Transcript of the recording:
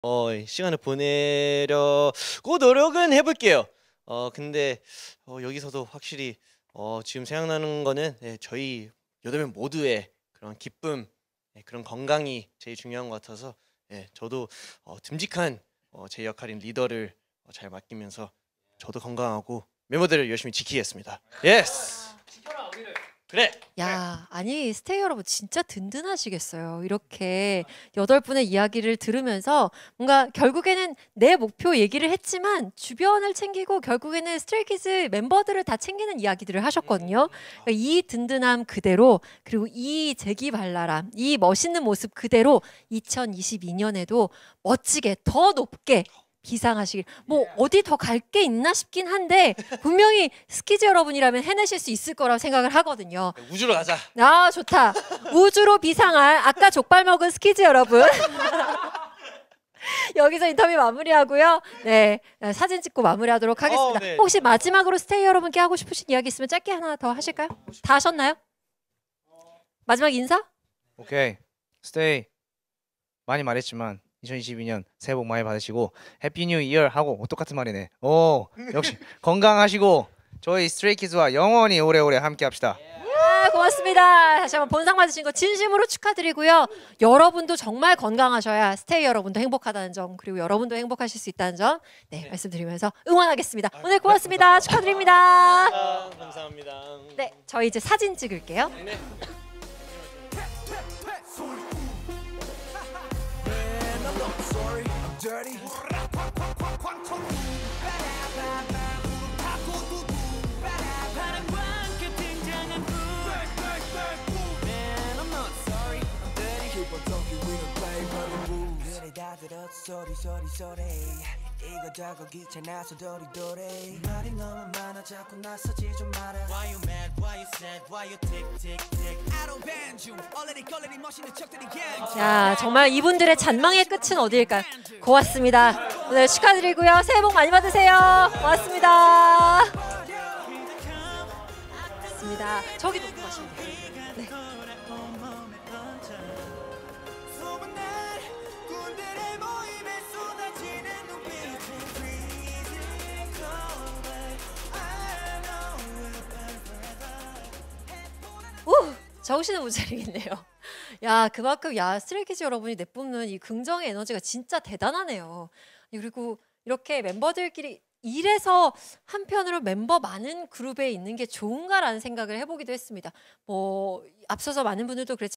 시간을 보내려고 노력은 해볼게요. 근데 여기서도 확실히 지금 생각나는 거는 저희 8명 모두의 그런 기쁨, 그런 건강이 제일 중요한 것 같아서 저도 듬직한 제 역할인 리더를 잘 맡기면서 저도 건강하고 멤버들을 열심히 지키겠습니다. 예스. 지켜라 우리를. 그래. 야, 아니 스테이 여러분 진짜 든든하시겠어요. 이렇게 8분의 이야기를 들으면서 뭔가 결국에는 내 목표 얘기를 했지만 주변을 챙기고 결국에는 스트레이키즈 멤버들을 다 챙기는 이야기들을 하셨거든요. 그러니까 이 든든함 그대로 그리고 이 재기발랄함, 이 멋있는 모습 그대로 2022년에도 멋지게 더 높게 비상하시길. 뭐 어디 더 갈 게 있나 싶긴 한데 분명히 스키즈 여러분이라면 해내실 수 있을 거라고 생각을 하거든요. 우주로 가자. 아, 좋다. 우주로 비상할 아까 족발 먹은 스키즈 여러분. 여기서 인터뷰 마무리하고요. 네, 사진 찍고 마무리하도록 하겠습니다. 네. 혹시 마지막으로 스테이 여러분께 하고 싶으신 이야기 있으면 짧게 하나 더 하실까요? 다 하셨나요? 마지막 인사? 오케이. 스테이. 많이 말했지만 2022년 새해 복 많이 받으시고 해피 뉴 이어 하고 똑같은 말이네. 오, 역시 건강하시고 저희 스트레이키즈와 영원히 오래오래 함께 합시다. 고맙습니다. 다시 한번 본상 받으신 거 진심으로 축하드리고요. 여러분도 정말 건강하셔야 스테이 여러분도 행복하다는 점 그리고 여러분도 행복하실 수 있다는 점 말씀드리면서 응원하겠습니다. 오늘 고맙습니다. 축하드립니다. 감사합니다. 네, 저희 이제 사진 찍을게요. 네. 이거저거 귀찮아서 도리도리 말이 너무 많아 자꾸 나서지 좀 마라 Why you mad, why you sad, why you tick tick tick I don't band you, 얼레리 걸레리 멋있는 척들이 gang 야, 정말 이분들의 잔망의 끝은 어디일까요? 고맙습니다. 오늘 축하드리고요. 새해 복 많이 받으세요. 고맙습니다. 고맙습니다. 저기 놓고 가시면 돼요. 네. 정신을 못 차리겠네요. 야, 그만큼 스트레이키즈 여러분이 내뿜는 이 긍정의 에너지가 진짜 대단하네요. 그리고 이렇게 멤버들끼리 이래서 한편으로 멤버 많은 그룹에 있는 게 좋은가라는 생각을 해보기도 했습니다. 뭐 앞서서 많은 분들도 그랬지만